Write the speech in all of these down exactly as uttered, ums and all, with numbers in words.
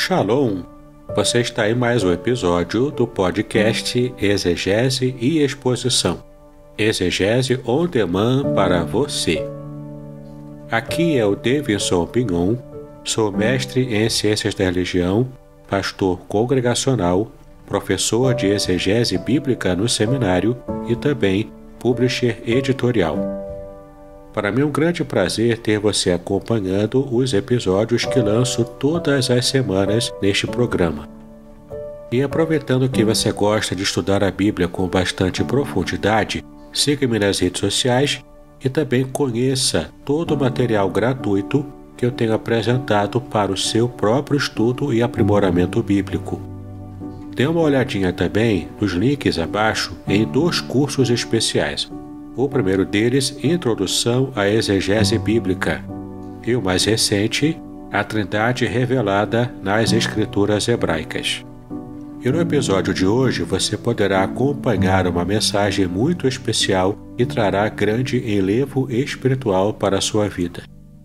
Shalom! Você está em mais um episódio do podcast Exegese e Exposição. Exegese on demand para você. Aqui é o Davidson Pignon, sou mestre em Ciências da Religião, pastor congregacional, professor de exegese bíblica no seminário e também publisher editorial. Para mim é um grande prazer ter você acompanhando os episódios que lanço todas as semanas neste programa. E aproveitando que você gosta de estudar a Bíblia com bastante profundidade, siga-me nas redes sociais e também conheça todo o material gratuito que eu tenho apresentado para o seu próprio estudo e aprimoramento bíblico. Dê uma olhadinha também nos links abaixo em dois cursos especiais. O primeiro deles, Introdução à Exegese Bíblica, e o mais recente, A Trindade Revelada nas Escrituras Hebraicas. E no episódio de hoje você poderá acompanhar uma mensagem muito especial que trará grande enlevo espiritual para a sua vida.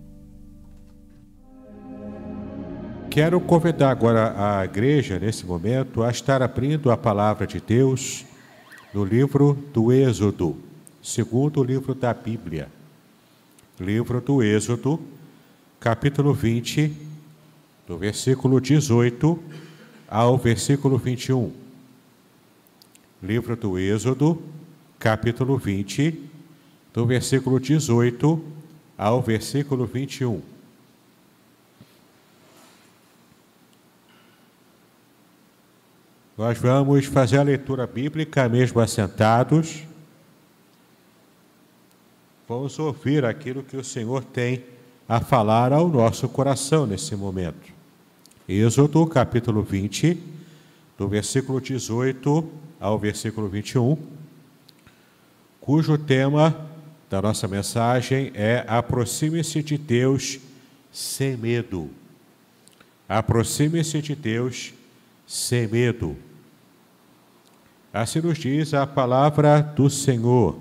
Quero convidar agora a igreja, nesse momento, a estar abrindo a palavra de Deus no livro do Êxodo, segundo livro da Bíblia. Livro do Êxodo, capítulo vinte, do versículo dezoito ao versículo vinte e um. Livro do Êxodo, capítulo vinte, do versículo dezoito ao versículo vinte e um. Nós vamos fazer a leitura bíblica mesmo assentados. Vamos ouvir aquilo que o Senhor tem a falar ao nosso coração nesse momento. Êxodo, capítulo vinte, do versículo dezoito ao versículo vinte e um, cujo tema da nossa mensagem é Aproxime-se de Deus sem medo. Aproxime-se de Deus sem medo. Assim nos diz a palavra do Senhor.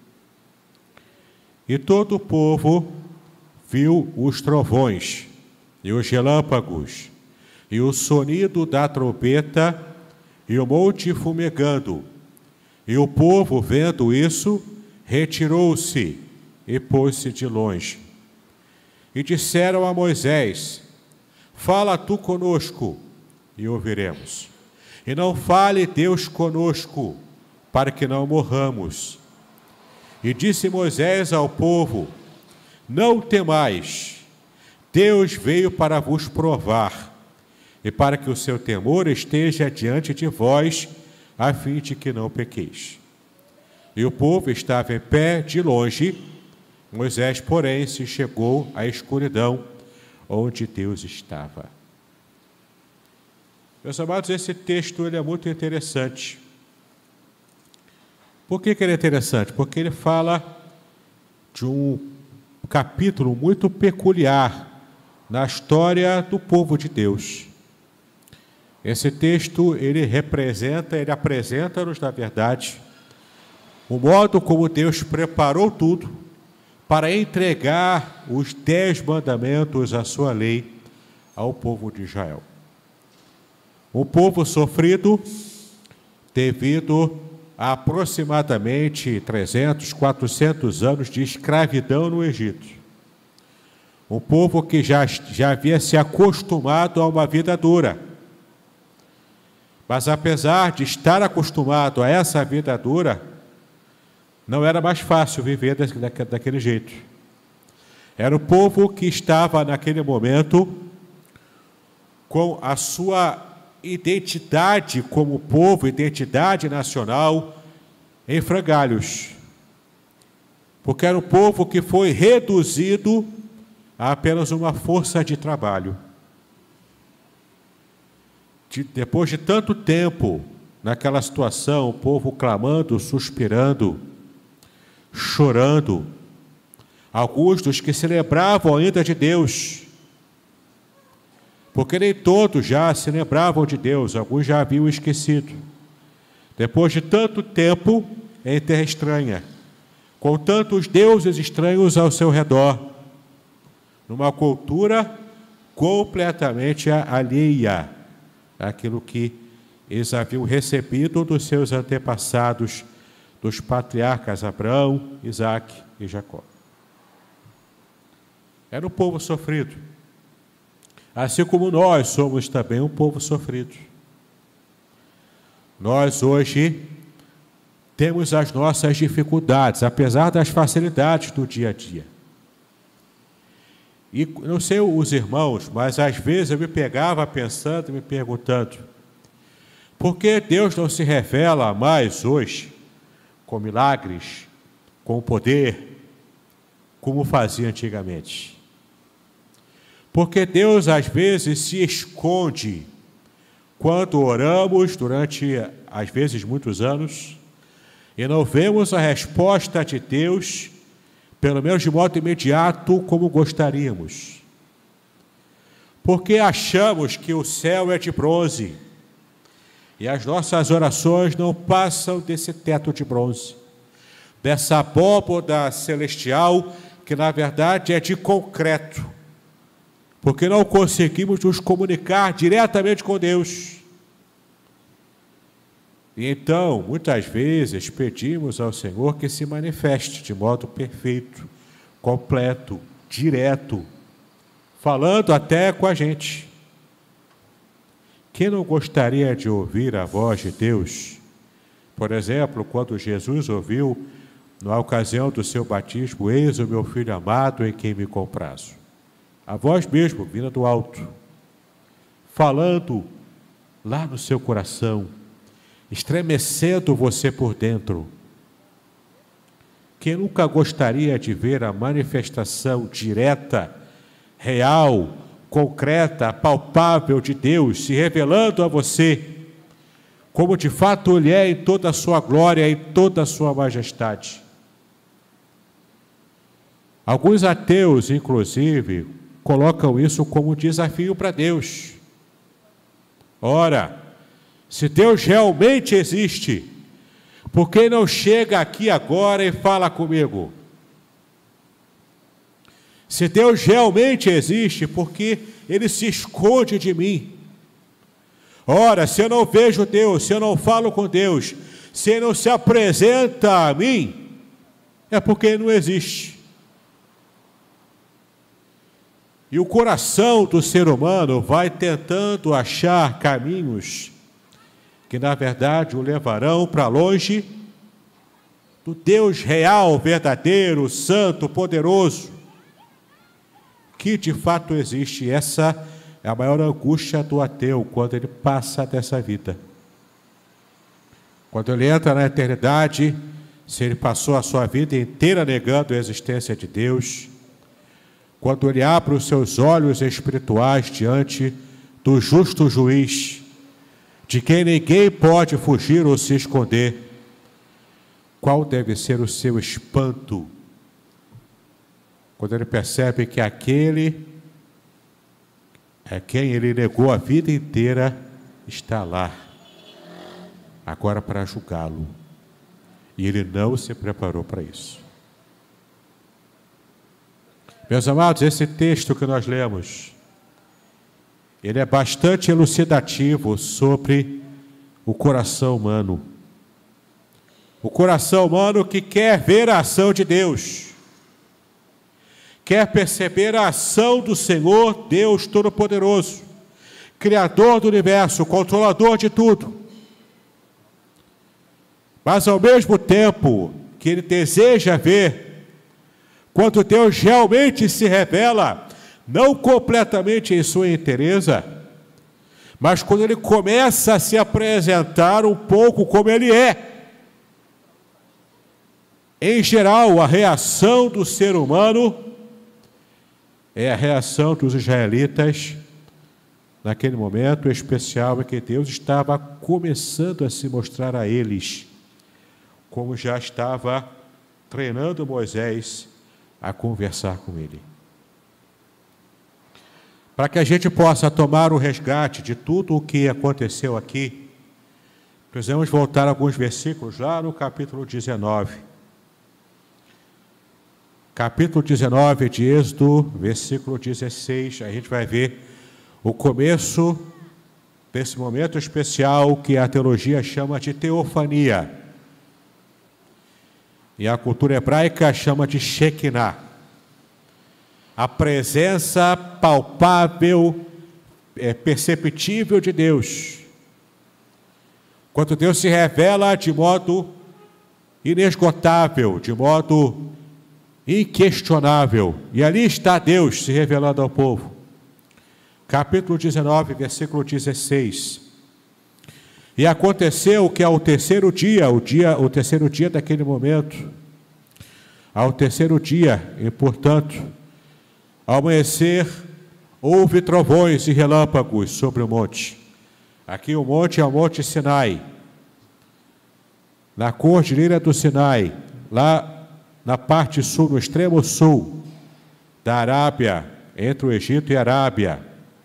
E todo o povo viu os trovões, e os relâmpagos, e o sonido da trombeta, e o monte fumegando. E o povo, vendo isso, retirou-se e pôs-se de longe. E disseram a Moisés: Fala tu conosco, e ouviremos. E não fale Deus conosco, para que não morramos. E disse Moisés ao povo: Não temais, Deus veio para vos provar, e para que o seu temor esteja diante de vós, a fim de que não pequeis. E o povo estava em pé de longe, Moisés, porém, se chegou à escuridão, onde Deus estava. Meus amados, esse texto ele é muito interessante. Por que que ele é interessante? Porque ele fala de um capítulo muito peculiar na história do povo de Deus. Esse texto, ele representa, ele apresenta-nos, na verdade, o modo como Deus preparou tudo para entregar os dez mandamentos, a sua lei, ao povo de Israel. Um povo sofrido devido a aproximadamente trezentos, quatrocentos anos de escravidão no Egito. Um povo que já, já havia se acostumado a uma vida dura. Mas apesar de estar acostumado a essa vida dura, não era mais fácil viver daquele jeito. Era o povo que estava naquele momento com a sua identidade como povo, identidade nacional, em frangalhos. Porque era um povo que foi reduzido a apenas uma força de trabalho. De, depois de tanto tempo naquela situação, o povo clamando, suspirando, chorando, alguns dos que se lembravam ainda de Deus, porque nem todos já se lembravam de Deus, alguns já haviam esquecido. Depois de tanto tempo em terra estranha, com tantos deuses estranhos ao seu redor, numa cultura completamente alheia aquilo que eles haviam recebido dos seus antepassados, dos patriarcas Abraão, Isaque e Jacó. Era um povo sofrido, assim como nós somos também um povo sofrido. Nós hoje temos as nossas dificuldades, apesar das facilidades do dia a dia. E não sei os irmãos, mas às vezes eu me pegava pensando e me perguntando, por que Deus não se revela mais hoje com milagres, com poder, como fazia antigamente? Porque Deus às vezes se esconde quando oramos durante, às vezes, muitos anos, e não vemos a resposta de Deus, pelo menos de modo imediato, como gostaríamos. Porque achamos que o céu é de bronze, e as nossas orações não passam desse teto de bronze, dessa abóboda celestial, que na verdade é de concreto, porque não conseguimos nos comunicar diretamente com Deus. E então, muitas vezes, pedimos ao Senhor que se manifeste de modo perfeito, completo, direto, falando até com a gente. Quem não gostaria de ouvir a voz de Deus? Por exemplo, quando Jesus ouviu, na ocasião do seu batismo, eis o meu filho amado em quem me comprazo. A voz mesmo, vinda do alto, falando lá no seu coração, estremecendo você por dentro. Quem nunca gostaria de ver a manifestação direta, real, concreta, palpável de Deus se revelando a você, como de fato Ele é em toda a sua glória e toda a sua majestade? Alguns ateus, inclusive, colocam isso como desafio para Deus. Ora, se Deus realmente existe, por que não chega aqui agora e fala comigo? Se Deus realmente existe, por que Ele se esconde de mim? Ora, se eu não vejo Deus, se eu não falo com Deus, se Ele não se apresenta a mim, é porque Ele não existe. E o coração do ser humano vai tentando achar caminhos que, na verdade, o levarão para longe do Deus real, verdadeiro, santo, poderoso, que de fato existe. Essa é a maior angústia do ateu quando ele passa dessa vida. Quando ele entra na eternidade, se ele passou a sua vida inteira negando a existência de Deus, quando ele abre os seus olhos espirituais diante do justo juiz, de quem ninguém pode fugir ou se esconder, qual deve ser o seu espanto quando ele percebe que aquele a quem ele negou a vida inteira está lá, agora para julgá-lo, e ele não se preparou para isso. Meus amados, esse texto que nós lemos, ele é bastante elucidativo sobre o coração humano. O coração humano que quer ver a ação de Deus, quer perceber a ação do Senhor, Deus Todo-Poderoso, Criador do universo, controlador de tudo. Mas ao mesmo tempo que ele deseja ver, quando Deus realmente se revela, não completamente em sua inteireza, mas quando ele começa a se apresentar um pouco como ele é. Em geral, a reação do ser humano é a reação dos israelitas naquele momento especial em que Deus estava começando a se mostrar a eles, como já estava treinando Moisés a conversar com ele. Para que a gente possa tomar o resgate de tudo o que aconteceu aqui, precisamos voltar alguns versículos lá no capítulo dezenove. Capítulo dezenove de Êxodo, versículo dezesseis, a gente vai ver o começo desse momento especial que a teologia chama de teofania. E a cultura hebraica chama de Shekinah. A presença palpável, é, perceptível de Deus. Quando Deus se revela de modo inesgotável, de modo inquestionável. E ali está Deus se revelando ao povo. Capítulo dezenove, versículo dezesseis. E aconteceu que ao terceiro dia, o dia, o terceiro dia daquele momento, ao terceiro dia, e portanto, ao amanhecer, houve trovões e relâmpagos sobre o monte. Aqui o monte é o Monte Sinai, na cordilheira do Sinai, lá na parte sul, no extremo sul da Arábia, entre o Egito e a Arábia.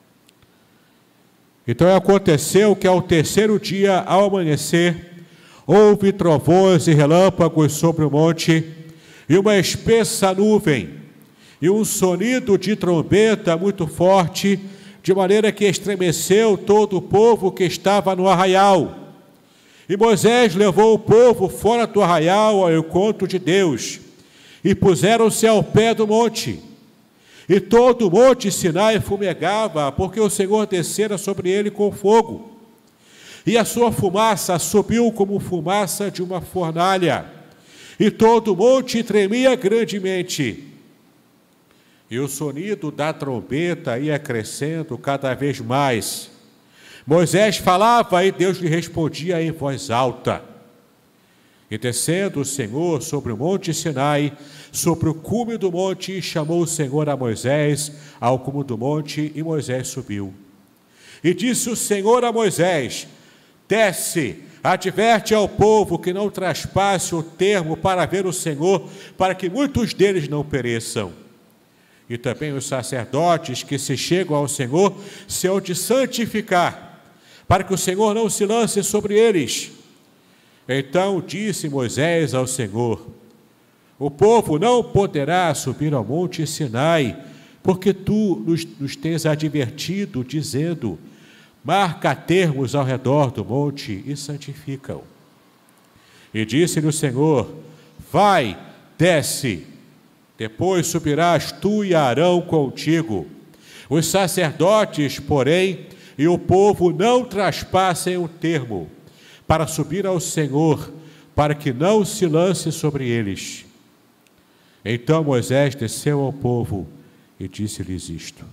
Então aconteceu que ao terceiro dia, ao amanhecer, houve trovões e relâmpagos sobre o monte, e uma espessa nuvem, e um sonido de trombeta muito forte, de maneira que estremeceu todo o povo que estava no arraial. E Moisés levou o povo fora do arraial ao encontro de Deus, e puseram-se ao pé do monte. E todo o monte Sinai fumegava, porque o Senhor descera sobre ele com fogo. E a sua fumaça subiu como fumaça de uma fornalha. E todo o monte tremia grandemente. E o sonido da trombeta ia crescendo cada vez mais. Moisés falava e Deus lhe respondia em voz alta. E descendo o Senhor sobre o monte Sinai, sobre o cume do monte, chamou o Senhor a Moisés ao cume do monte, e Moisés subiu. E disse o Senhor a Moisés: desce, adverte ao povo que não traspasse o termo para ver o Senhor, para que muitos deles não pereçam. E também os sacerdotes que se chegam ao Senhor se hão de santificar, para que o Senhor não se lance sobre eles. Então disse Moisés ao Senhor: o povo não poderá subir ao monte Sinai, porque tu nos, nos tens advertido, dizendo: marca termos ao redor do monte e santifica-o. E disse-lhe o Senhor: vai, desce, depois subirás tu e Arão contigo. Os sacerdotes, porém, e o povo não traspassem o termo, para subir ao Senhor, para que não se lance sobre eles. Então Moisés desceu ao povo e disse-lhes isto.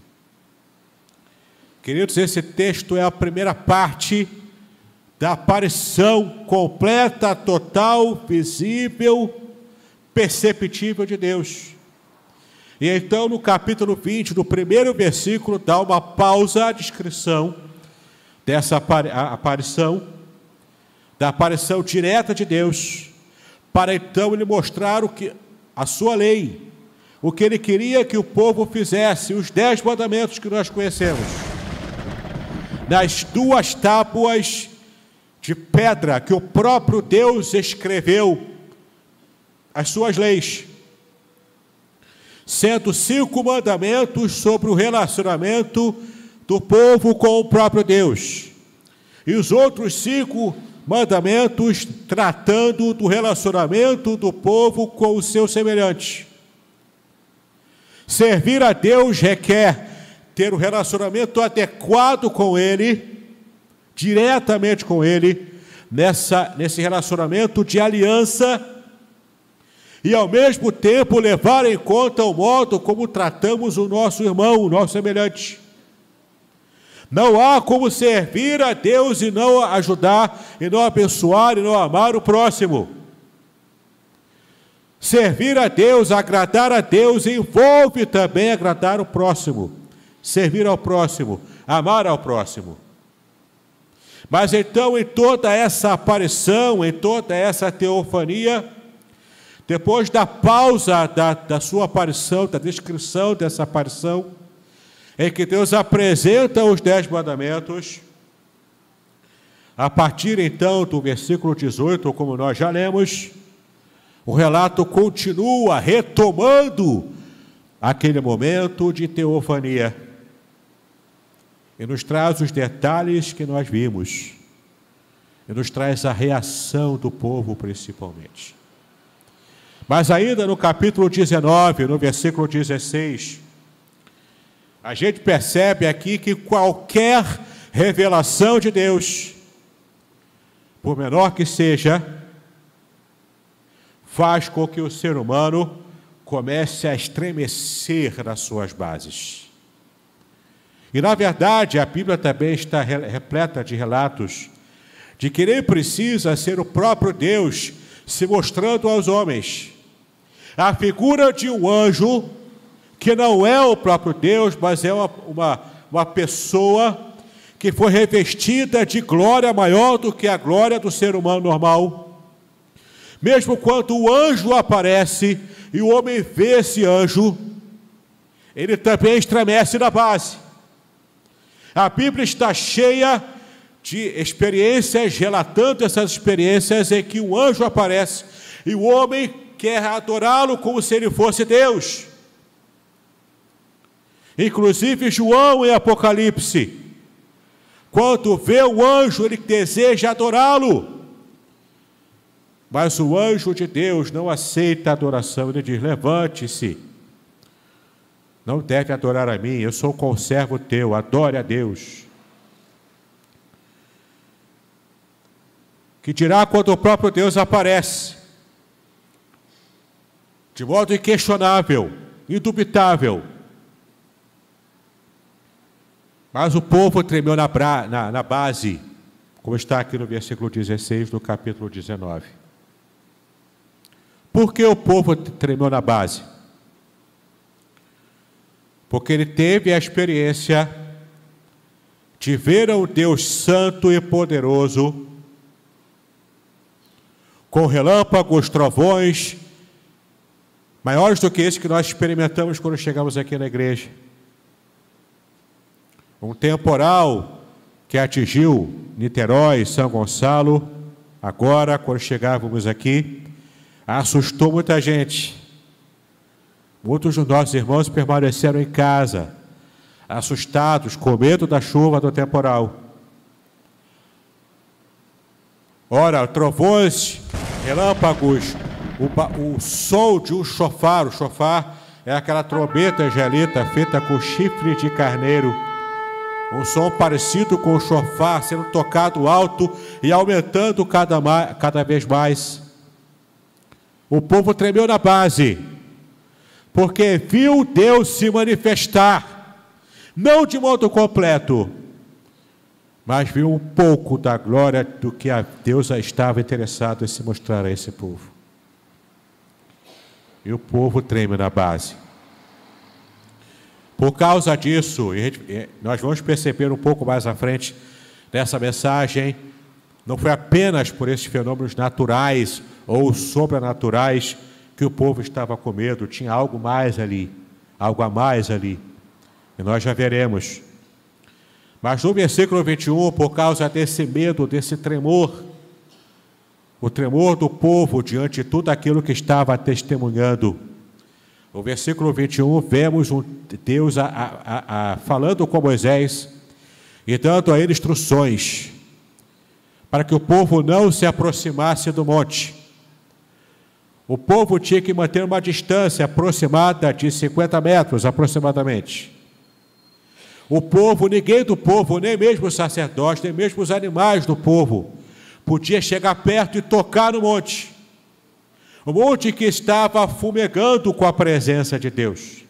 Queridos, esse texto é a primeira parte da aparição completa, total, visível, perceptível de Deus. E então, no capítulo vinte, no primeiro versículo, dá uma pausa à descrição dessa aparição, da aparição direta de Deus, para então ele mostrar o que, a sua lei, o que ele queria que o povo fizesse, os dez mandamentos que nós conhecemos, nas duas tábuas de pedra que o próprio Deus escreveu as suas leis, sendo cinco mandamentos sobre o relacionamento do povo com o próprio Deus, e os outros cinco mandamentos tratando do relacionamento do povo com o seu semelhante. Servir a Deus requer ter um relacionamento adequado com Ele, diretamente com Ele, nessa, nesse relacionamento de aliança, e ao mesmo tempo levar em conta o modo como tratamos o nosso irmão, o nosso semelhante. Não há como servir a Deus e não ajudar, e não abençoar, e não amar o próximo. Servir a Deus, agradar a Deus, envolve também agradar o próximo. Servir ao próximo, amar ao próximo. Mas então, em toda essa aparição, em toda essa teofania, depois da pausa da, da sua aparição, da descrição dessa aparição, em que Deus apresenta os dez mandamentos, a partir então do versículo dezoito, como nós já lemos, o relato continua retomando aquele momento de teofania. e nos traz os detalhes que nós vimos, e nos traz a reação do povo principalmente. Mas ainda no capítulo dezenove, no versículo dezesseis, a gente percebe aqui que qualquer revelação de Deus, por menor que seja, faz com que o ser humano comece a estremecer nas suas bases. E, na verdade, a Bíblia também está repleta de relatos de que nem precisa ser o próprio Deus se mostrando aos homens. A figura de um anjo, que não é o próprio Deus, mas é uma, uma, uma pessoa que foi revestida de glória maior do que a glória do ser humano normal. Mesmo quando o anjo aparece e o homem vê esse anjo, ele também estremece na base. A Bíblia está cheia de experiências, relatando essas experiências em que um anjo aparece e o homem quer adorá-lo como se ele fosse Deus. Inclusive João em Apocalipse, quando vê o anjo, ele deseja adorá-lo. Mas o anjo de Deus não aceita a adoração. Ele diz: levante-se, não deve adorar a mim, eu sou conservo teu, adore a Deus. Que dirá quando o próprio Deus aparece, de modo inquestionável, indubitável. Mas o povo tremeu na, bra, na, na base, como está aqui no versículo dezesseis do capítulo dezenove. Por que o povo tremeu na base? Porque ele teve a experiência de ver um Deus santo e poderoso, com relâmpagos, trovões, maiores do que esse que nós experimentamos quando chegamos aqui na igreja. Um temporal que atingiu Niterói, São Gonçalo, agora, quando chegávamos aqui, assustou muita gente. Muitos dos nossos irmãos permaneceram em casa, assustados, com medo da chuva do temporal. Ora, trovões, relâmpagos, o, o som de um chofar. O chofar é aquela trombeta angelita feita com chifre de carneiro. Um som parecido com o chofar sendo tocado alto e aumentando cada, cada vez mais. O povo tremeu na base, porque viu Deus se manifestar, não de modo completo, mas viu um pouco da glória do que a Deus estava interessado em se mostrar a esse povo. E o povo treme na base. Por causa disso, nós vamos perceber um pouco mais à frente nessa mensagem, não foi apenas por esses fenômenos naturais ou sobrenaturais que o povo estava com medo, tinha algo mais ali, algo a mais ali, e nós já veremos. Mas no versículo vinte e um, por causa desse medo, desse tremor, o tremor do povo diante de tudo aquilo que estava testemunhando, no versículo vinte e um, vemos um Deus a, a, a, falando com Moisés e dando a ele instruções para que o povo não se aproximasse do monte. O povo tinha que manter uma distância aproximada de cinquenta metros, aproximadamente. O povo, ninguém do povo, nem mesmo os sacerdotes, nem mesmo os animais do povo, podia chegar perto e tocar no monte. O monte que estava fumegando com a presença de Deus.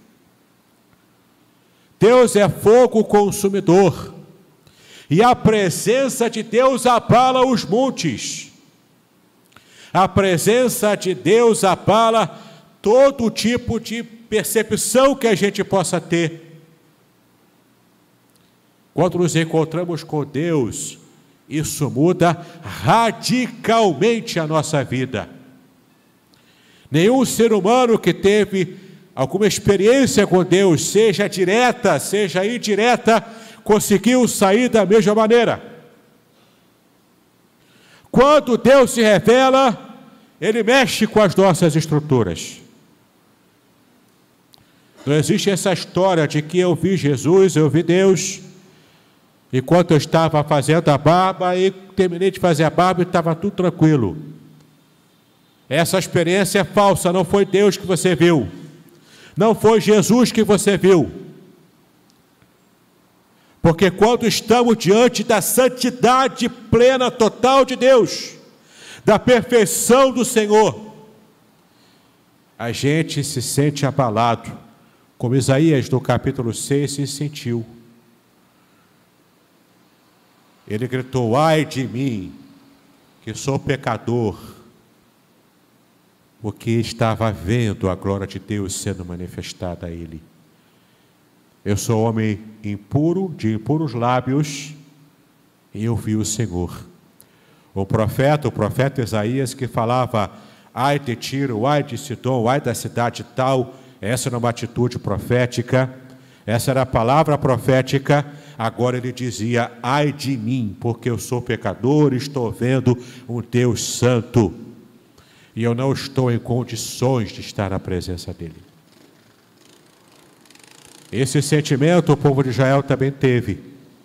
Deus é fogo consumidor, e a presença de Deus abala os montes. A presença de Deus abala todo tipo de percepção que a gente possa ter. Quando nos encontramos com Deus, isso muda radicalmente a nossa vida. Nenhum ser humano que teve alguma experiência com Deus, seja direta, seja indireta, conseguiu sair da mesma maneira. Quando Deus se revela, Ele mexe com as nossas estruturas. Não existe essa história de que eu vi Jesus, eu vi Deus, Enquanto eu estava fazendo a barba, e terminei de fazer a barba e estava tudo tranquilo. Essa experiência é falsa, não foi Deus que você viu. Não foi Jesus que você viu. Porque quando estamos diante da santidade plena, total de Deus, da perfeição do Senhor, a gente se sente abalado, como Isaías no capítulo seis se sentiu. Ele gritou: ai de mim, que sou pecador, porque estava vendo a glória de Deus sendo manifestada a ele. Eu sou homem impuro, de impuros lábios, e eu vi o Senhor. O profeta, o profeta Isaías, que falava: ai de Tiro, ai de Sidom, ai da cidade tal, essa era uma atitude profética, essa era a palavra profética. Agora ele dizia: ai de mim, porque eu sou pecador, estou vendo um Deus santo, e eu não estou em condições de estar na presença dele. Esse sentimento o povo de Israel também teve.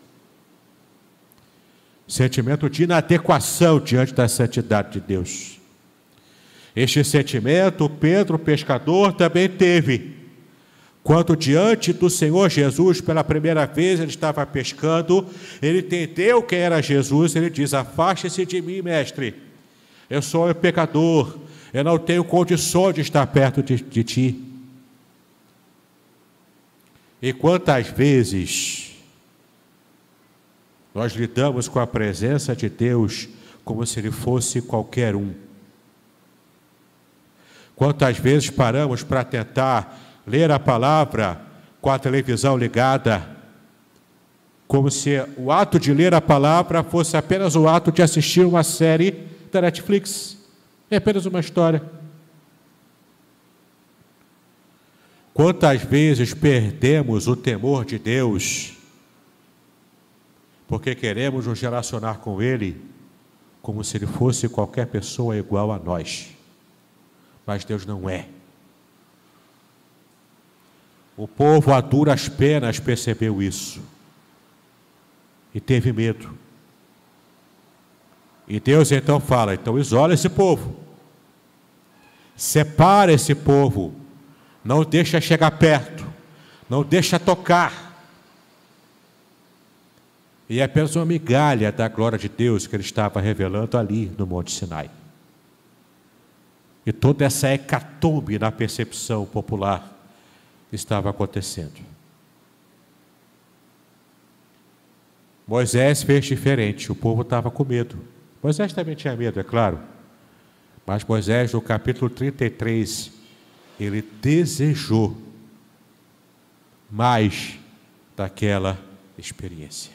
Sentimento de inadequação diante da santidade de Deus. Este sentimento Pedro, pescador, também teve. Quando diante do Senhor Jesus, pela primeira vez, ele estava pescando, ele entendeu quem era Jesus, ele diz: afaste-se de mim, mestre, eu sou um pecador, eu não tenho condições de estar perto de, de ti. E quantas vezes nós lidamos com a presença de Deus como se ele fosse qualquer um? Quantas vezes paramos para tentar ler a palavra com a televisão ligada, como se o ato de ler a palavra fosse apenas o ato de assistir uma série da Netflix? É apenas uma história. Quantas vezes perdemos o temor de Deus porque queremos nos relacionar com Ele como se Ele fosse qualquer pessoa igual a nós? Mas Deus não é. O povo a duras penas percebeu isso e teve medo. E Deus então fala: então isola esse povo, separa esse povo, não deixa chegar perto, não deixa tocar. E é apenas uma migalha da glória de Deus que ele estava revelando ali no Monte Sinai. E toda essa hecatombe na percepção popular estava acontecendo. Moisés fez diferente, o povo estava com medo. Moisés também tinha medo, é claro. Mas Moisés, no capítulo trinta e três, ele desejou mais daquela experiência.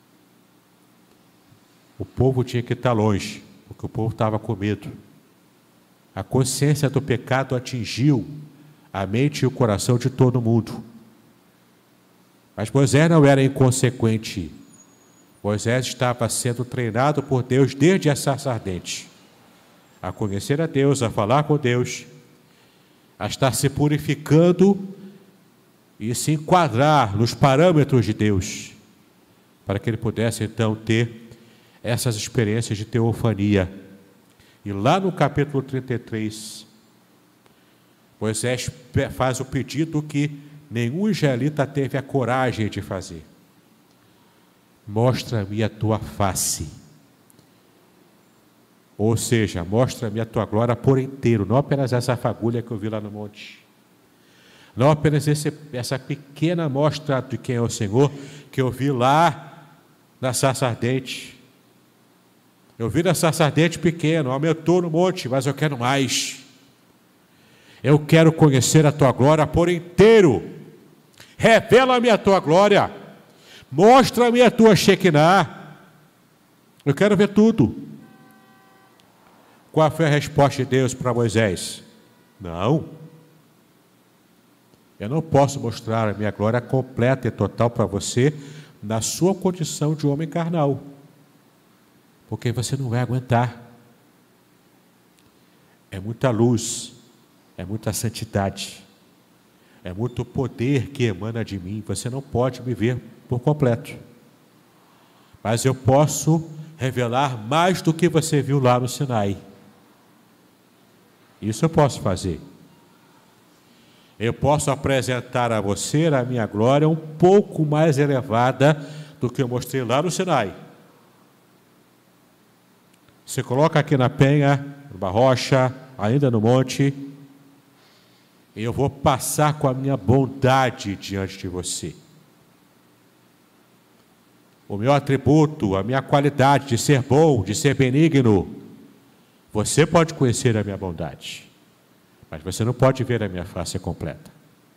O povo tinha que estar longe, porque o povo estava com medo. A consciência do pecado atingiu a mente e o coração de todo mundo. Mas Moisés não era inconsequente. Moisés estava sendo treinado por Deus desde a sarça ardente, a conhecer a Deus, a falar com Deus, a estar se purificando e se enquadrar nos parâmetros de Deus, para que ele pudesse então ter essas experiências de teofania. E lá no capítulo trinta e três, Moisés faz o pedido que nenhum israelita teve a coragem de fazer: mostra-me a tua face. Ou seja, mostra-me a tua glória por inteiro, não apenas essa fagulha que eu vi lá no monte, não apenas esse, essa pequena mostra de quem é o Senhor que eu vi lá na sarça ardente. Eu vi na sarça ardente pequeno, aumentou no monte, mas eu quero mais. Eu quero conhecer a tua glória por inteiro. Revela-me a tua glória. Mostra-me a tua Shekinah. Eu quero ver tudo. Qual foi a resposta de Deus para Moisés? Não. Eu não posso mostrar a minha glória completa e total para você na sua condição de homem carnal, porque você não vai aguentar. É muita luz, é muita santidade, é muito poder que emana de mim. Você não pode me ver por completo. mas eu posso revelar mais do que você viu lá no Sinai. Isso eu posso fazer. Eu posso apresentar a você a minha glória um pouco mais elevada do que eu mostrei lá no Sinai. Você coloca aqui na penha, numa rocha, ainda no monte, e eu vou passar com a minha bondade diante de você. O meu atributo, a minha qualidade de ser bom, de ser benigno, você pode conhecer a minha bondade, mas você não pode ver a minha face completa.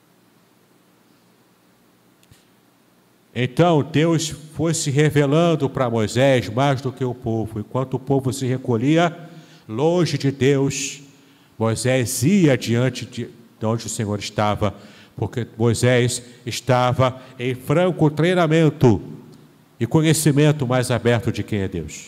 Então Deus foi se revelando para Moisés mais do que o povo. Enquanto o povo se recolhia longe de Deus, Moisés ia diante de onde o Senhor estava, porque Moisés estava em franco treinamento e conhecimento mais aberto de quem é Deus.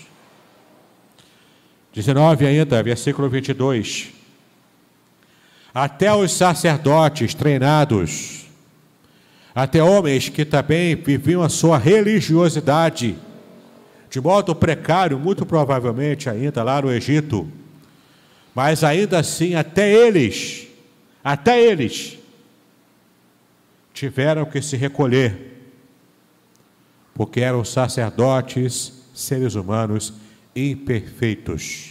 dezenove ainda, versículo vinte e dois. Até os sacerdotes treinados, até homens que também viviam a sua religiosidade, de modo precário, muito provavelmente ainda lá no Egito, mas ainda assim, até eles, até eles, tiveram que se recolher, porque eram sacerdotes, seres humanos imperfeitos.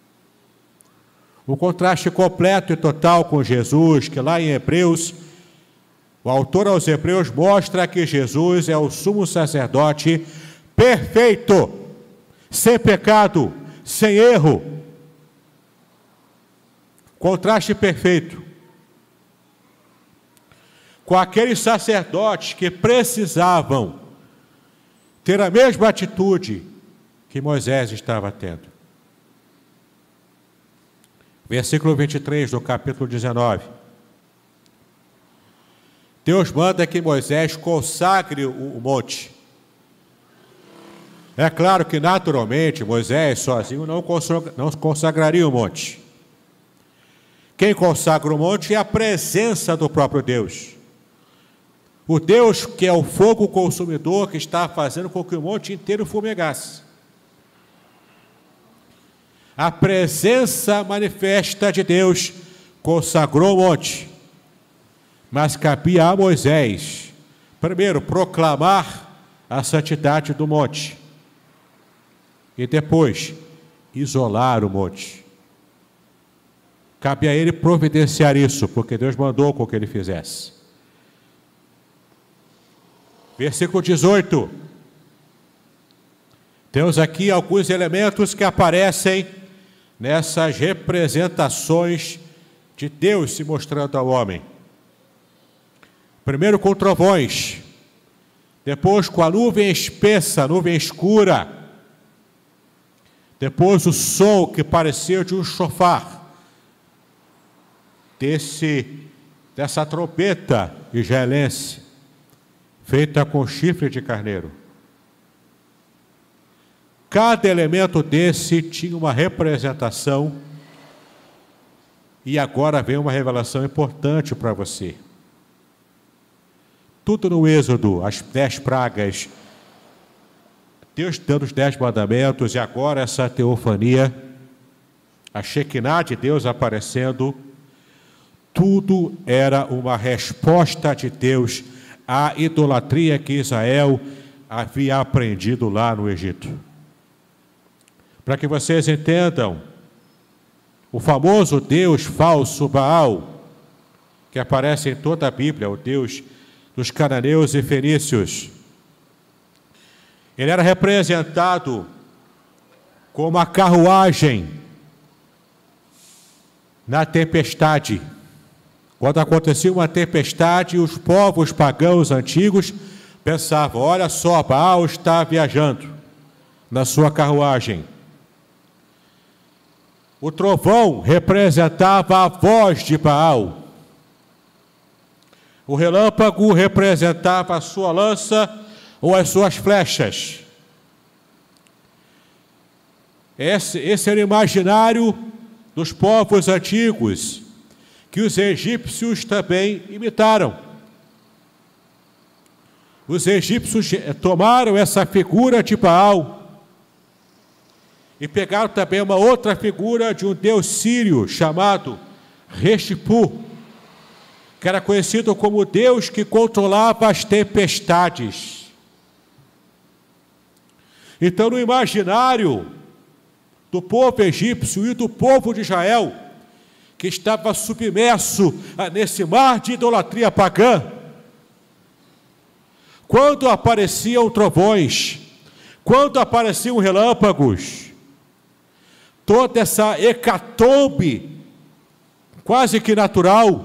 O contraste completo e total com Jesus, que lá em Hebreus, o autor aos Hebreus mostra que Jesus é o sumo sacerdote perfeito, sem pecado, sem erro. Contraste perfeito com aqueles sacerdotes que precisavam ter a mesma atitude que Moisés estava tendo. Versículo vinte e três do capítulo dezenove. Deus manda que Moisés consagre o monte. É claro que, naturalmente, Moisés sozinho não consagraria o monte. Quem consagra o monte é a presença do próprio Deus. O Deus que é o fogo consumidor que está fazendo com que o monte inteiro fumegasse. A presença manifesta de Deus consagrou o monte. Mas cabia a Moisés, primeiro, proclamar a santidade do monte. E depois, isolar o monte. Cabe a ele providenciar isso, porque Deus mandou com que ele fizesse. Versículo dezoito. Temos aqui alguns elementos que aparecem nessas representações de Deus se mostrando ao homem. Primeiro com trovões, depois com a nuvem espessa, nuvem escura, depois o som que parecia de um chofar, desse, dessa trombeta israelense, feita com chifre de carneiro. Cada elemento desse tinha uma representação, e agora vem uma revelação importante para você. Tudo no Êxodo, as dez pragas, Deus dando os dez mandamentos, e agora essa teofania, a Shekinah de Deus aparecendo, tudo era uma resposta de Deus à idolatria que Israel havia aprendido lá no Egito. Para que vocês entendam, o famoso Deus falso Baal, que aparece em toda a Bíblia, o Deus dos cananeus e fenícios, ele era representado como a carruagem na tempestade. Quando acontecia uma tempestade, os povos pagãos antigos pensavam: olha só, Baal está viajando na sua carruagem. O trovão representava a voz de Baal. O relâmpago representava a sua lança ou as suas flechas. Esse, esse era o imaginário dos povos antigos, que os egípcios também imitaram. os egípcios tomaram essa figura de Baal e pegaram também uma outra figura de um deus sírio chamado Rechipu, que era conhecido como o Deus que controlava as tempestades. Então, no imaginário do povo egípcio e do povo de Israel, que estava submerso nesse mar de idolatria pagã, quando apareciam trovões, quando apareciam relâmpagos, toda essa hecatombe quase que natural,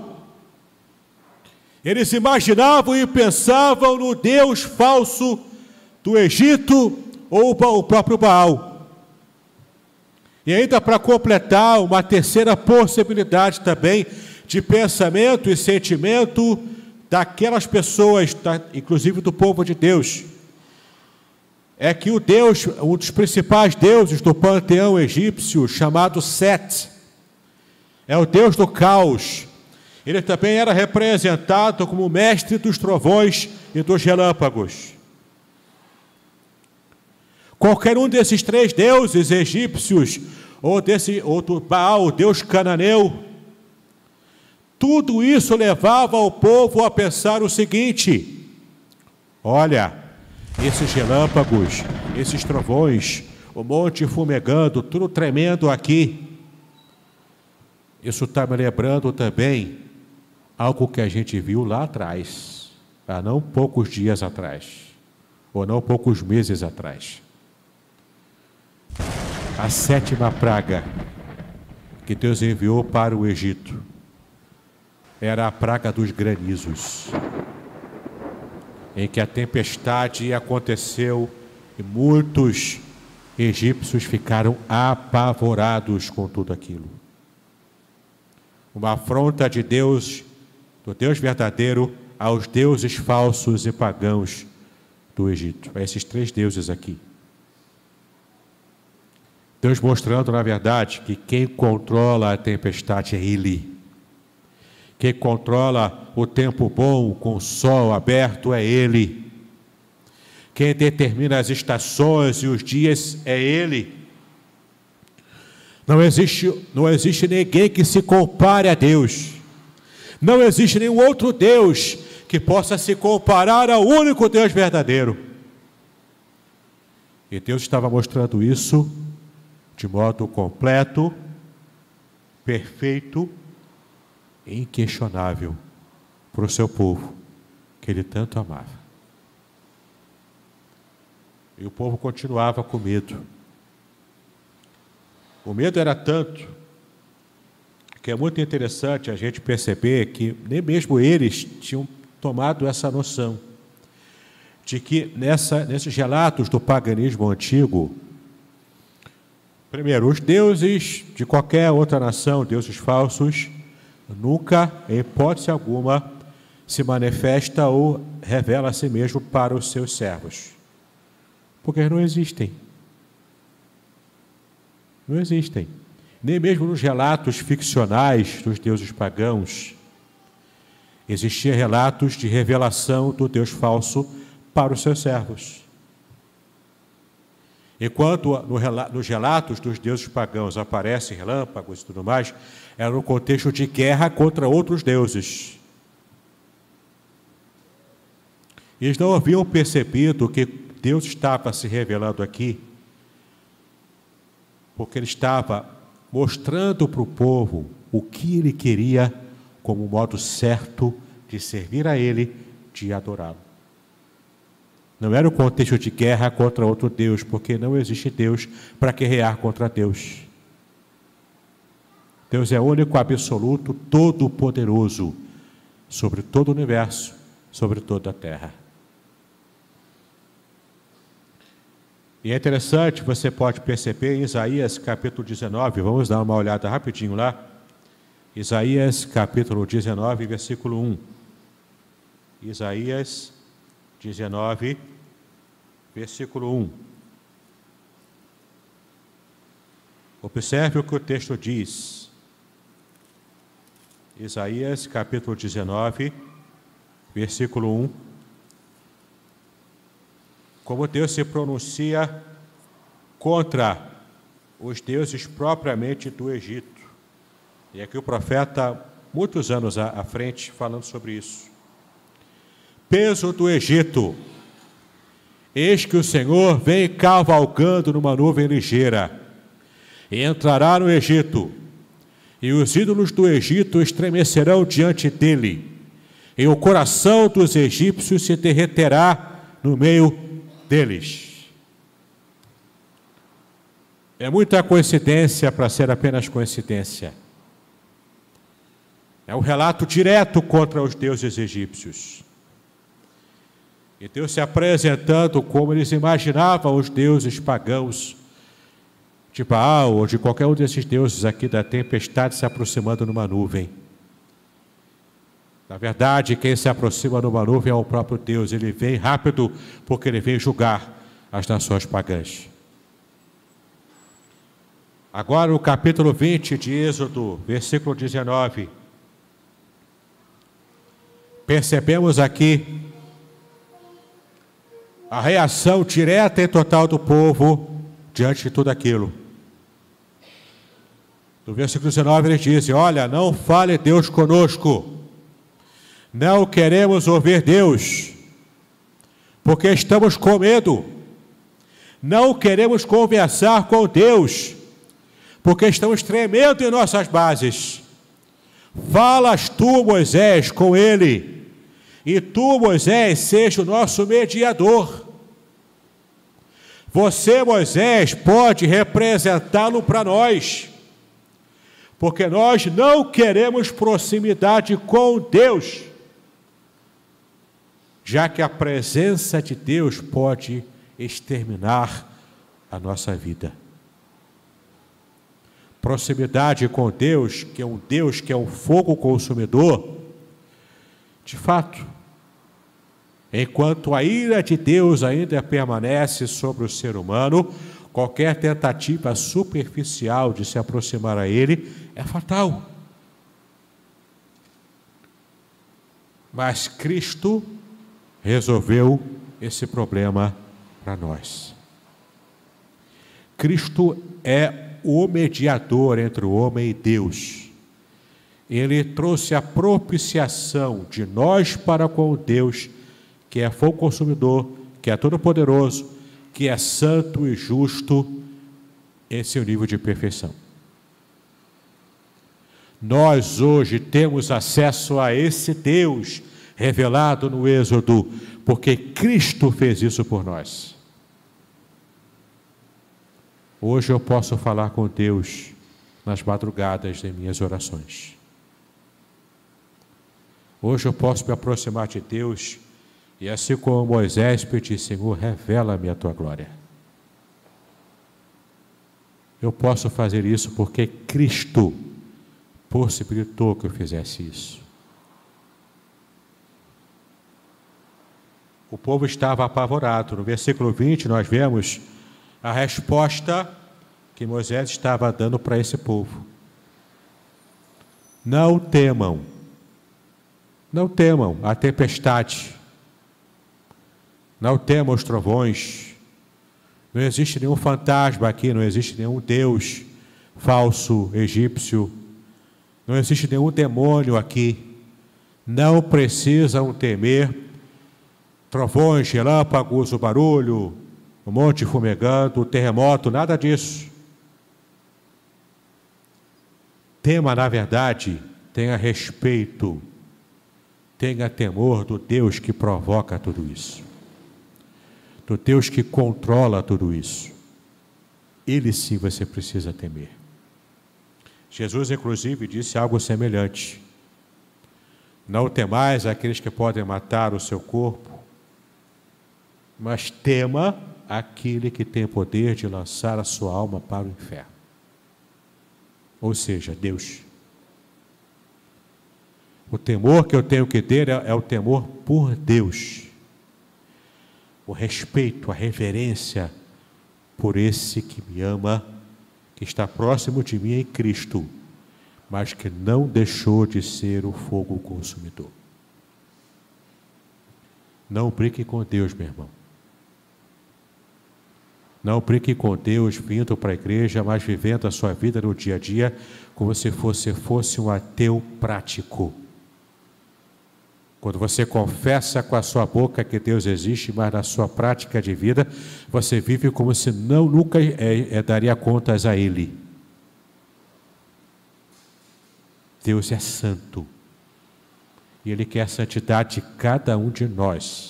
eles imaginavam e pensavam no Deus falso do Egito ou o próprio Baal. E ainda para completar, uma terceira possibilidade também de pensamento e sentimento daquelas pessoas, inclusive do povo de Deus, é que o Deus, um dos principais deuses do panteão egípcio, chamado Set, é o Deus do caos. Ele também era representado como o mestre dos trovões e dos relâmpagos. Qualquer um desses três deuses egípcios, ou, desse, ou do Baal, o deus cananeu, tudo isso levava o povo a pensar o seguinte: olha, esses relâmpagos, esses trovões, o monte fumegando, tudo tremendo aqui, isso está me lembrando também algo que a gente viu lá atrás, há não poucos dias atrás, ou não poucos meses atrás. A sétima praga que Deus enviou para o Egito era a praga dos granizos, em que a tempestade aconteceu e muitos egípcios ficaram apavorados com tudo aquilo. Uma afronta de Deus, do Deus verdadeiro, aos deuses falsos e pagãos do Egito. A esses três deuses aqui. Deus mostrando, na verdade, que quem controla a tempestade é Ele. Quem controla o tempo bom com o sol aberto é Ele. Quem determina as estações e os dias é Ele. Não existe, não existe ninguém que se compare a Deus. Não existe nenhum outro Deus que possa se comparar ao único Deus verdadeiro. E Deus estava mostrando isso de modo completo, perfeito e inquestionável para o seu povo, que Ele tanto amava. E o povo continuava com medo. O medo era tanto que é muito interessante a gente perceber que nem mesmo eles tinham tomado essa noção de que nessa, nesses relatos do paganismo antigo, primeiro, os deuses de qualquer outra nação, deuses falsos, nunca, em hipótese alguma, se manifesta ou revela a si mesmo para os seus servos, porque eles não existem. Não existem. Nem mesmo nos relatos ficcionais dos deuses pagãos, existiam relatos de revelação do Deus falso para os seus servos. Enquanto no, nos relatos dos deuses pagãos aparecem relâmpagos e tudo mais, era no contexto de guerra contra outros deuses. Eles não haviam percebido que Deus estava se revelando aqui, porque Ele estava mostrando para o povo o que Ele queria como um modo certo de servir a Ele, de adorá-lo. Não era o contexto de guerra contra outro Deus, porque não existe Deus para guerrear contra Deus. Deus é único, absoluto, todo-poderoso, sobre todo o universo, sobre toda a terra. E é interessante, você pode perceber em Isaías capítulo dezenove, vamos dar uma olhada rapidinho lá. Isaías capítulo dezenove, versículo um. Isaías dezenove, versículo um. Observe o que o texto diz. Isaías capítulo dezenove, versículo um. como Deus se pronuncia contra os deuses propriamente do Egito. E aqui o profeta, muitos anos à frente, falando sobre isso. Peso do Egito. Eis que o Senhor vem cavalgando numa nuvem ligeira, e entrará no Egito, e os ídolos do Egito estremecerão diante dele, e o coração dos egípcios se derreterá no meio deles. É muita coincidência para ser apenas coincidência. É um relato direto contra os deuses egípcios. E Deus se apresentando como eles imaginavam os deuses pagãos, de Baal ou de qualquer um desses deuses aqui da tempestade se aproximando numa nuvem. Na verdade, quem se aproxima numa nuvem é o próprio Deus. Ele vem rápido porque ele vem julgar as nações pagãs. Agora o capítulo vinte de Êxodo, versículo dezenove. Percebemos aqui a reação direta e total do povo diante de tudo aquilo. No versículo dezenove eles dizem: olha, não fale Deus conosco, não queremos ouvir Deus, porque estamos com medo, não queremos conversar com Deus, porque estamos tremendo em nossas bases. Falas tu, Moisés, com ele, e tu, Moisés, seja o nosso mediador. Você, Moisés, pode representá-lo para nós, porque nós não queremos proximidade com Deus, já que a presença de Deus pode exterminar a nossa vida. Proximidade com Deus, que é um Deus que é um fogo consumidor, de fato, enquanto a ira de Deus ainda permanece sobre o ser humano, qualquer tentativa superficial de se aproximar a Ele é fatal. Mas Cristo resolveu esse problema para nós. Cristo é o mediador entre o homem e Deus. Ele trouxe a propiciação de nós para com Deus, que é fogo consumidor, que é todo-poderoso, que é santo e justo em seu nível de perfeição. Nós hoje temos acesso a esse Deus revelado no Êxodo, porque Cristo fez isso por nós. Hoje eu posso falar com Deus nas madrugadas de minhas orações. Hoje eu posso me aproximar de Deus e, assim como Moisés, pedir: Senhor, revela-me a tua glória. Eu posso fazer isso porque Cristo possibilitou que eu fizesse isso. O povo estava apavorado. No versículo vinte nós vemos a resposta que Moisés estava dando para esse povo. Não temam, não temam a tempestade, não temam os trovões. Não existe nenhum fantasma aqui, não existe nenhum Deus falso egípcio, não existe nenhum demônio aqui. Não precisam temer trovões, relâmpagos, o barulho, o monte fumegando, o terremoto, nada disso. Tema, na verdade, tenha respeito, tenha temor do Deus que provoca tudo isso, do Deus que controla tudo isso. Ele sim você precisa temer. Jesus, inclusive, disse algo semelhante: não temais aqueles que podem matar o seu corpo, mas tema aquele que tem poder de lançar a sua alma para o inferno. Ou seja, Deus. O temor que eu tenho que ter é, é o temor por Deus. O respeito, a reverência por esse que me ama, que está próximo de mim em Cristo, mas que não deixou de ser o fogo consumidor. Não brinque com Deus, meu irmão. Não brinque com Deus vindo para a igreja, mas vivendo a sua vida no dia a dia como se fosse, fosse um ateu prático. Quando você confessa com a sua boca que Deus existe, mas na sua prática de vida, você vive como se não, nunca é, é, daria contas a Ele. Deus é santo. E Ele quer a santidade de cada um de nós.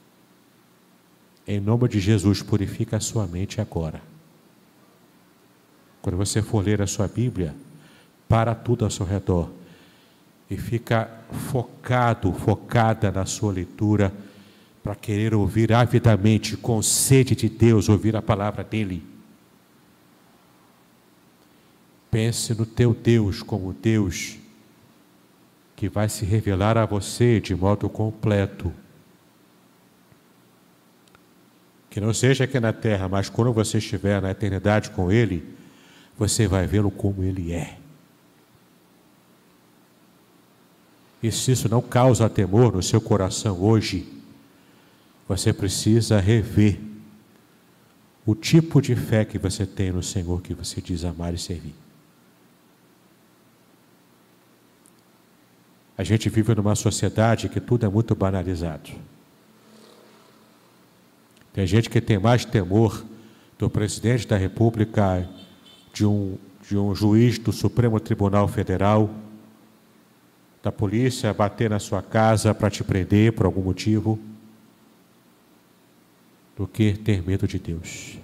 Em nome de Jesus, purifica a sua mente agora. Quando você for ler a sua Bíblia, para tudo ao seu redor e fica focado, focada na sua leitura, para querer ouvir avidamente, com sede de Deus, ouvir a palavra dEle. Pense no teu Deus como Deus que vai se revelar a você de modo completo. Que não seja aqui na terra, mas quando você estiver na eternidade com Ele, você vai vê-lo como Ele é. E se isso não causa temor no seu coração hoje, você precisa rever o tipo de fé que você tem no Senhor que você diz amar e servir. A gente vive numa sociedade que tudo é muito banalizado. Tem gente que tem mais temor do presidente da República, de um, de um juiz do Supremo Tribunal Federal, da polícia bater na sua casa para te prender por algum motivo, do que ter medo de Deus.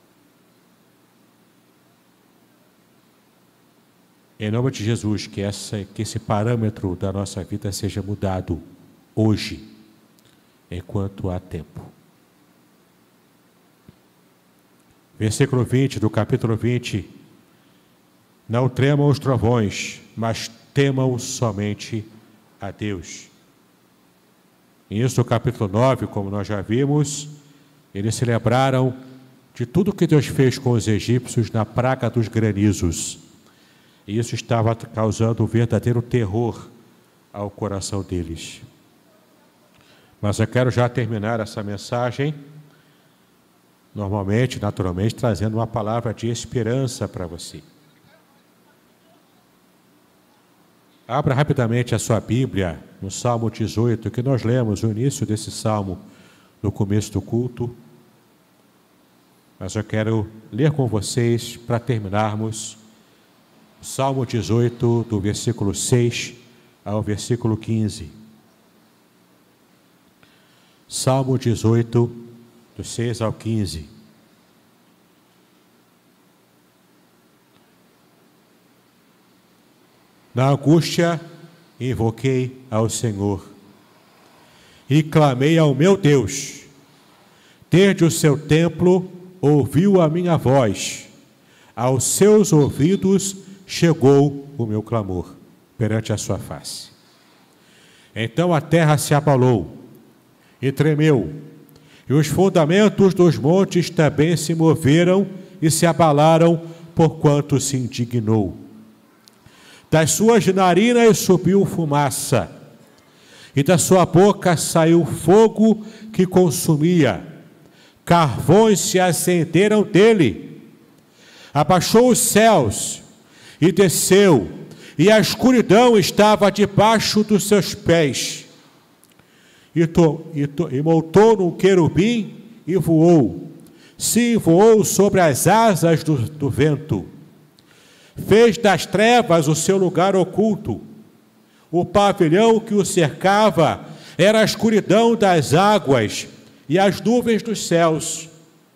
Em nome de Jesus, que, essa, que esse parâmetro da nossa vida seja mudado hoje, enquanto há tempo. Versículo vinte do capítulo vinte. Não tremam os trovões, mas temam somente a Deus. Isso, no capítulo nove, como nós já vimos, eles se lembraram de tudo que Deus fez com os egípcios na praga dos granizos. E isso estava causando um verdadeiro terror ao coração deles. Mas eu quero já terminar essa mensagem, normalmente, naturalmente, trazendo uma palavra de esperança para você. Abra rapidamente a sua Bíblia no Salmo dezoito, que nós lemos o início desse Salmo no começo do culto. Mas eu quero ler com vocês, para terminarmos, Salmo dezoito, do versículo seis ao versículo quinze. Salmo dezoito, do seis ao quinze. Na angústia, invoquei ao Senhor e clamei ao meu Deus. Desde o seu templo, ouviu a minha voz. Aos seus ouvidos chegou o meu clamor perante a sua face. Então a terra se abalou e tremeu, e os fundamentos dos montes também se moveram e se abalaram, porquanto se indignou. Das suas narinas subiu fumaça, e da sua boca saiu fogo que consumia. Carvões se acenderam dele. Abaixou os céus e desceu, e a escuridão estava debaixo dos seus pés. E, to, e, to, e montou num querubim e voou. Sim, voou sobre as asas do, do vento. Fez das trevas o seu lugar oculto. O pavilhão que o cercava era a escuridão das águas e as nuvens dos céus.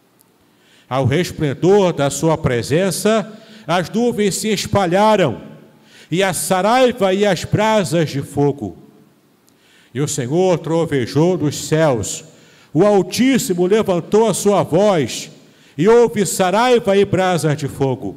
Ao resplendor da sua presença, as nuvens se espalharam, e a saraiva e as brasas de fogo. E o Senhor trovejou dos céus, o Altíssimo levantou a sua voz, e houve saraiva e brasas de fogo.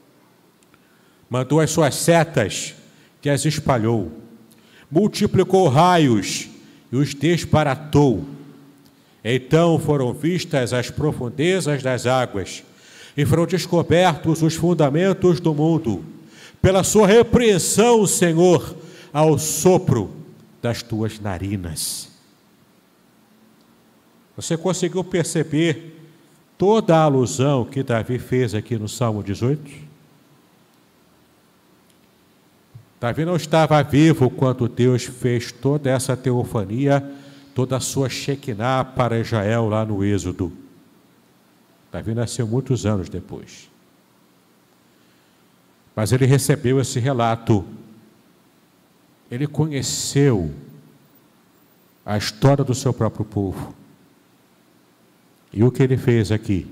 Mandou as suas setas, que as espalhou, multiplicou raios e os desbaratou. Então foram vistas as profundezas das águas, e foram descobertos os fundamentos do mundo, pela sua repreensão, Senhor, ao sopro das tuas narinas. Você conseguiu perceber toda a alusão que Davi fez aqui no Salmo dezoito? Davi não estava vivo quando Deus fez toda essa teofania, toda a sua Shekinah para Israel lá no Êxodo. Davi nasceu muitos anos depois. Mas ele recebeu esse relato. Ele conheceu a história do seu próprio povo. E o que ele fez aqui?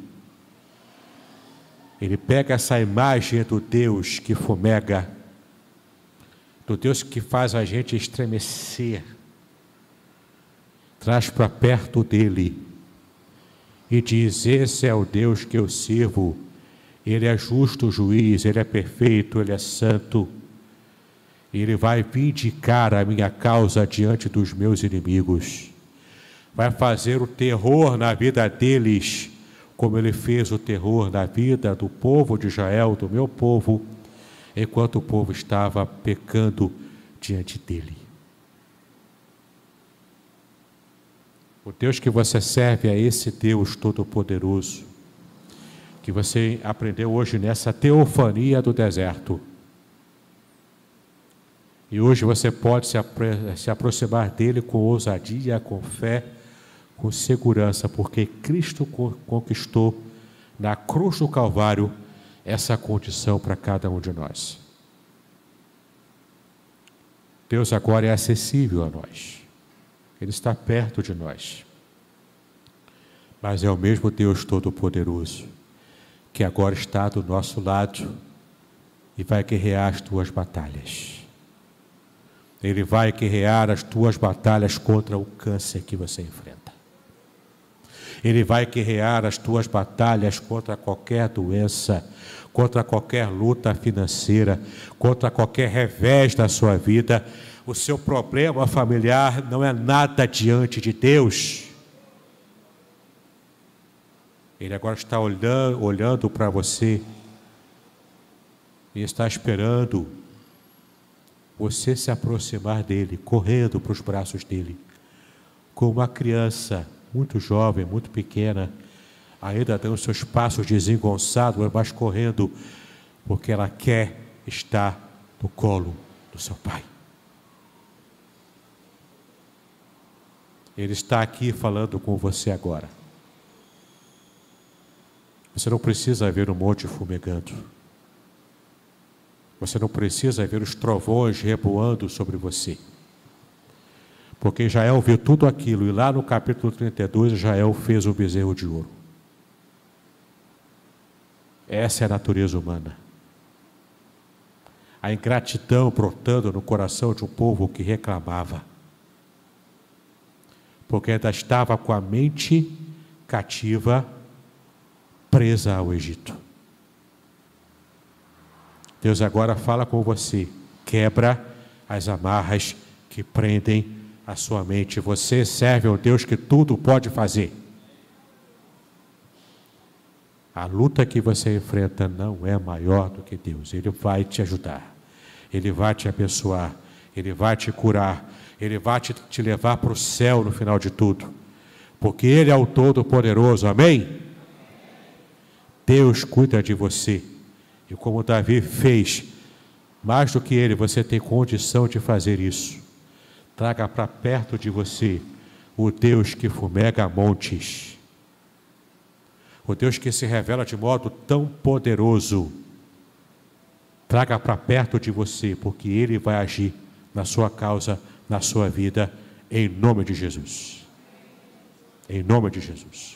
Ele pega essa imagem do Deus que fumega, do Deus que faz a gente estremecer, traz para perto dele e diz: esse é o Deus que eu sirvo, ele é justo juiz, ele é perfeito, ele é santo, ele vai vindicar a minha causa diante dos meus inimigos, vai fazer o terror na vida deles, como ele fez o terror na vida do povo de Israel, do meu povo, enquanto o povo estava pecando diante dele. O Deus que você serve é esse Deus Todo-Poderoso, que você aprendeu hoje nessa teofania do deserto. E hoje você pode se, apro- se aproximar dele com ousadia, com fé, com segurança, porque Cristo co- conquistou na cruz do Calvário essa condição para cada um de nós. Deus agora é acessível a nós. Ele está perto de nós. Mas é o mesmo Deus Todo-Poderoso que agora está do nosso lado e vai guerrear as tuas batalhas. Ele vai guerrear as tuas batalhas contra o câncer que você enfrenta. Ele vai guerrear as tuas batalhas contra qualquer doença, contra qualquer luta financeira, contra qualquer revés da sua vida. O seu problema familiar não é nada diante de Deus. Ele agora está olhando, olhando para você e está esperando você se aproximar dele, correndo para os braços dele, como uma criança muito jovem, muito pequena, ainda dando seus passos desengonçados, mas correndo, porque ela quer estar no colo do seu pai. Ele está aqui falando com você agora. Você não precisa ver o monte fumegando. Você não precisa ver os trovões reboando sobre você. Porque Israel viu tudo aquilo, e lá no capítulo trinta e dois, Israel fez o bezerro de ouro. Essa é a natureza humana. A ingratidão brotando no coração de um povo que reclamava. Porque ainda estava com a mente cativa, presa ao Egito. Deus agora fala com você, quebra as amarras que prendem a sua mente. Você serve ao Deus que tudo pode fazer. A luta que você enfrenta não é maior do que Deus. Ele vai te ajudar, Ele vai te abençoar, Ele vai te curar, Ele vai te, te levar para o céu no final de tudo, porque Ele é o Todo-Poderoso, amém? Deus cuida de você. E como Davi fez, mais do que ele, você tem condição de fazer isso. Traga para perto de você o Deus que fumega montes. O Deus que se revela de modo tão poderoso. Traga para perto de você, porque Ele vai agir na sua causa, na sua vida, em nome de Jesus. Em nome de Jesus.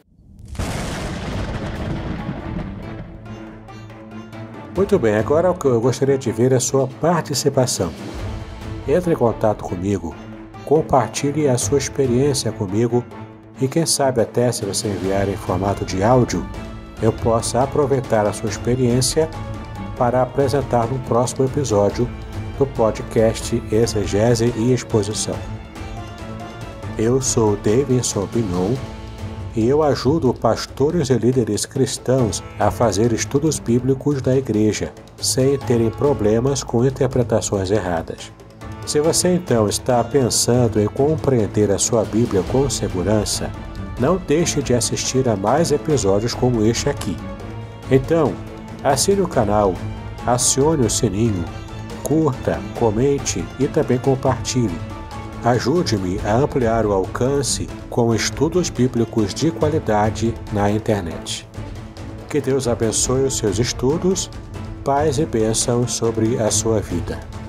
Muito bem, agora o que eu gostaria de ver é a sua participação. Entre em contato comigo, compartilhe a sua experiência comigo e quem sabe até se você enviar em formato de áudio, eu possa aproveitar a sua experiência para apresentar no próximo episódio do podcast Exegese e Exposição. Eu sou Davidson Pignon e eu ajudo pastores e líderes cristãos a fazer estudos bíblicos da igreja, sem terem problemas com interpretações erradas. Se você então está pensando em compreender a sua Bíblia com segurança, não deixe de assistir a mais episódios como este aqui. Então, assine o canal, acione o sininho, curta, comente e também compartilhe. Ajude-me a ampliar o alcance com estudos bíblicos de qualidade na internet. Que Deus abençoe os seus estudos, paz e bênçãos sobre a sua vida.